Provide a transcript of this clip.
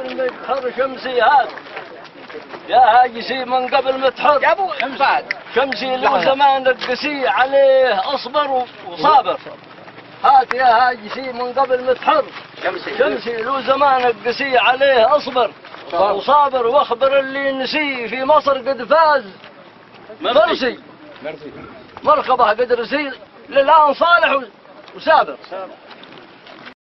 متحر شمسي هات يا هاجسي من قبل متحر يا ابو حمصاد شمسي له زمان نقسي عليه اصبر وصابر. هات يا هاجسي من قبل متحر شمسي له زمان نقسي عليه اصبر وصابر واخبر اللي نسي في مصر قد فاز مرسي مركبه قد رسي للان صالح وسابر.